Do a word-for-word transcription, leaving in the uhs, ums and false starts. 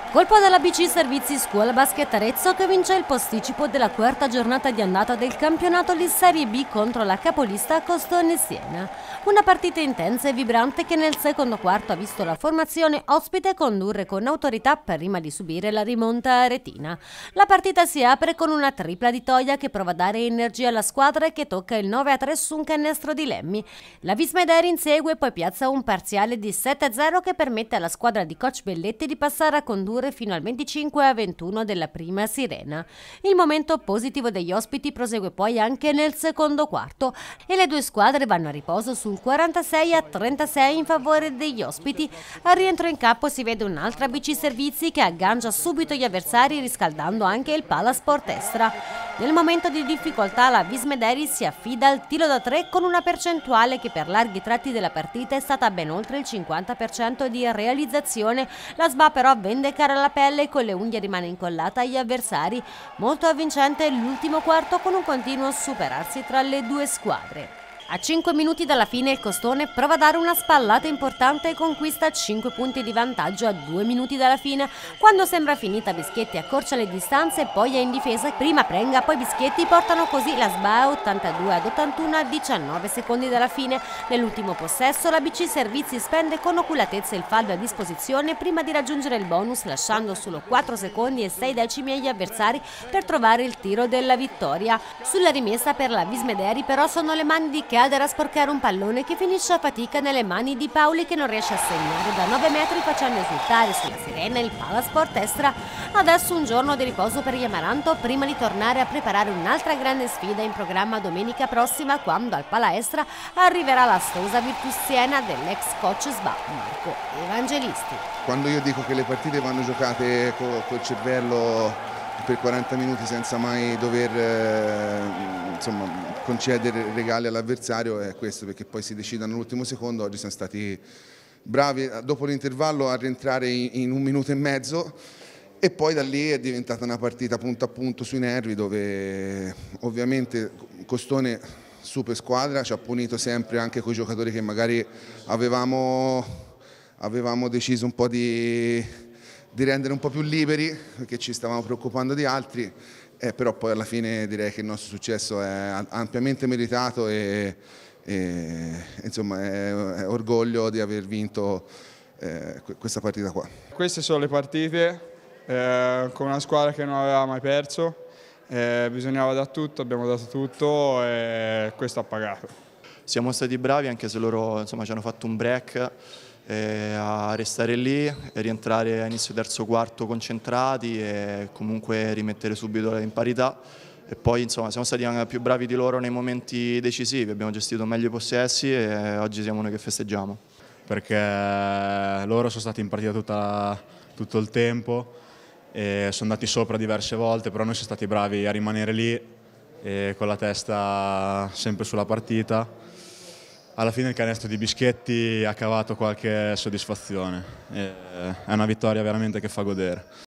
Colpo della B C Servizi Scuola Basket Arezzo che vince il posticipo della quarta giornata di andata del campionato di Serie B contro la capolista Costone Siena. Una partita intensa e vibrante che nel secondo quarto ha visto la formazione ospite condurre con autorità prima di subire la rimonta aretina. La partita si apre con una tripla di Toia che prova a dare energia alla squadra e che tocca il nove a tre su un canestro di Lemmi. La Vismederi insegue e poi piazza un parziale di sette a zero che permette alla squadra di coach Belletti di passare a condurre fino al venticinque a ventuno della prima sirena. Il momento positivo degli ospiti prosegue poi anche nel secondo quarto e le due squadre vanno a riposo sul quarantasei a trentasei in favore degli ospiti. Al rientro in campo si vede un'altra B C Servizi che aggancia subito gli avversari riscaldando anche il Palasport Estra. Nel momento di difficoltà la Vismederi si affida al tiro da tre con una percentuale che per larghi tratti della partita è stata ben oltre il cinquanta per cento di realizzazione. La S B A però vende cara la pelle e con le unghie rimane incollata agli avversari. Molto avvincente l'ultimo quarto con un continuo superarsi tra le due squadre. A cinque minuti dalla fine il Costone prova a dare una spallata importante e conquista cinque punti di vantaggio a due minuti dalla fine. Quando sembra finita Bischetti accorcia le distanze e poi è in difesa. Prima Prenga, poi Bischetti portano così la S B A ottantadue ad ottantuno a diciannove secondi dalla fine. Nell'ultimo possesso la B C Servizi spende con oculatezza il fallo a disposizione prima di raggiungere il bonus lasciando solo quattro secondi e sei decimi agli avversari per trovare il tiro della vittoria. Sulla rimessa per la Vismederi però sono le mani di Calder a sporcare un pallone che finisce a fatica nelle mani di Paoli che non riesce a segnare da nove metri facendo esultare sulla sirena il Palasport Estra. Adesso un giorno di riposo per gli Amaranto prima di tornare a preparare un'altra grande sfida in programma domenica prossima quando al Pala Estra arriverà la stosa Virtus Siena dell'ex coach S B A Marco Evangelisti. Quando io dico che le partite vanno giocate col, col cervello per quaranta minuti senza mai dover eh, insomma, concedere regali all'avversario è questo, perché poi si decidono all'ultimo secondo. Oggi siamo stati bravi dopo l'intervallo a rientrare in, in un minuto e mezzo e poi da lì è diventata una partita punto a punto sui nervi dove ovviamente Costone super squadra ci ha punito sempre anche con i giocatori che magari avevamo, avevamo deciso un po' di di rendere un po' più liberi perché ci stavamo preoccupando di altri, eh, però poi alla fine direi che il nostro successo è ampiamente meritato e, e insomma è, è orgoglio di aver vinto eh, questa partita qua. Queste sono le partite eh, con una squadra che non aveva mai perso, eh, bisognava dare tutto, abbiamo dato tutto e questo ha pagato. Siamo stati bravi anche se loro insomma, ci hanno fatto un break. A restare lì e rientrare a inizio terzo quarto concentrati e comunque rimettere subito in parità e poi insomma siamo stati anche più bravi di loro nei momenti decisivi, abbiamo gestito meglio i possessi e oggi siamo noi che festeggiamo. Perché loro sono stati in partita tutta, tutto il tempo e sono andati sopra diverse volte, però noi siamo stati bravi a rimanere lì e con la testa sempre sulla partita. Alla fine il canestro di Bischetti ha cavato qualche soddisfazione, è una vittoria veramente che fa godere.